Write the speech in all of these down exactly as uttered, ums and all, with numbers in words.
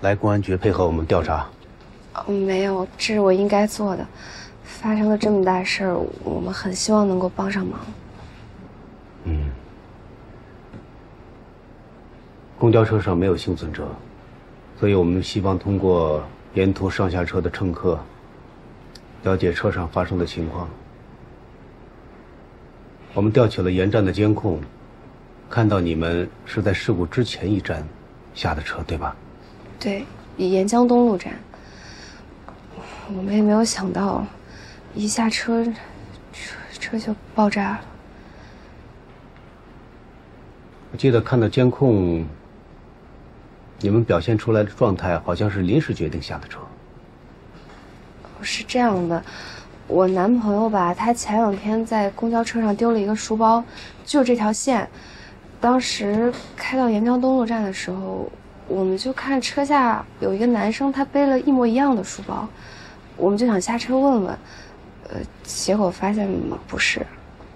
来公安局配合我们调查？ 哦，没有，这是我应该做的。发生了这么大事儿，我们很希望能够帮上忙。 嗯。公交车上没有幸存者，所以我们希望通过沿途上下车的乘客，了解车上发生的情况。我们调取了沿站的监控，看到你们是在事故之前一站下的车，对吧？ 对，沿江东路站。我们也没有想到，一下车，车车就爆炸了。 我记得看到监控，你们表现出来的状态好像是临时决定下的车。 是这样的，我男朋友吧，他前两天在公交车上丢了一个书包，就这条线。当时开到沿江东路站的时候，我们就看车下有一个男生，他背了一模一样的书包，我们就想下车问问，呃，结果发现不是。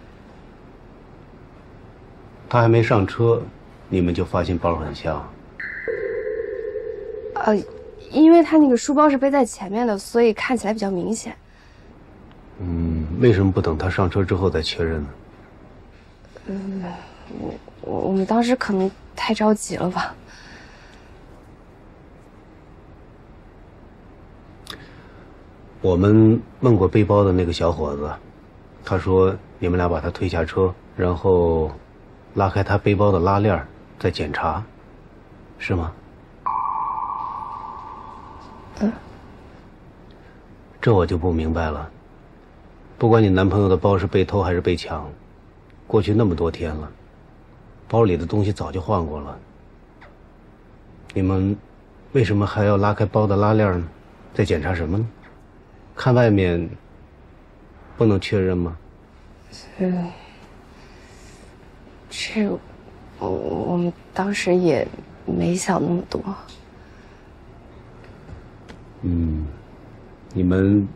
他还没上车，你们就发现包很像。 呃，因为他那个书包是背在前面的，所以看起来比较明显。 嗯，为什么不等他上车之后再确认呢？ 嗯，我我我们当时可能太着急了吧。 我们问过背包的那个小伙子，他说你们俩把他推下车，然后拉开他背包的拉链再检查，是吗？ 嗯， 这我就不明白了。不管你男朋友的包是被偷还是被抢，过去那么多天了，包里的东西早就换过了，你们为什么还要拉开包的拉链呢？在检查什么呢？看外面不能确认吗？ 嗯，这我我们当时也没想那么多。 嗯，你们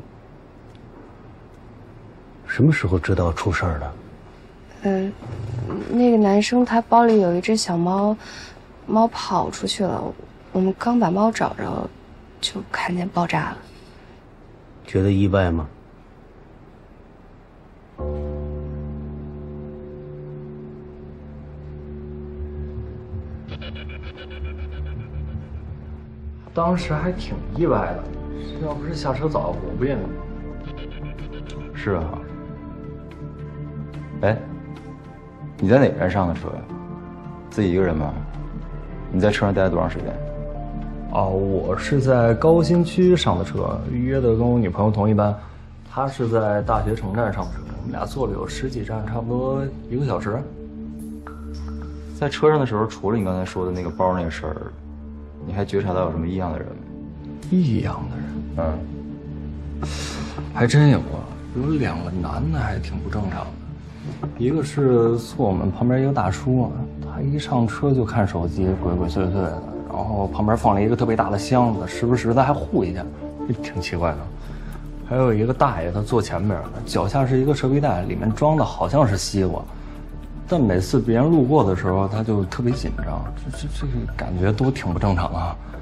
什么时候知道出事儿的？ 嗯，那个男生他包里有一只小猫，猫跑出去了，我们刚把猫找着，就看见爆炸了。 觉得意外吗？ 当时还挺意外的，要不是下车早，我不也…… 是啊。哎，你在哪站上的车呀？自己一个人吗？你在车上待了多长时间？ 哦，我是在高新区上的车，约的跟我女朋友同一班。她是在大学城站上的车，我们俩坐了有十几站，差不多一个小时。 在车上的时候，除了你刚才说的那个包那个事儿，你还觉察到有什么异样的人吗？ 异样的人？嗯，还真有啊，有两个男的还挺不正常的。一个是坐我们旁边一个大叔啊，他一上车就看手机，鬼鬼祟祟的，然后旁边放了一个特别大的箱子，时不时的还护一下，挺奇怪的。还有一个大爷，他坐前边，脚下是一个蛇皮袋，里面装的好像是西瓜，但每次别人路过的时候，他就特别紧张，这这这个感觉都挺不正常的。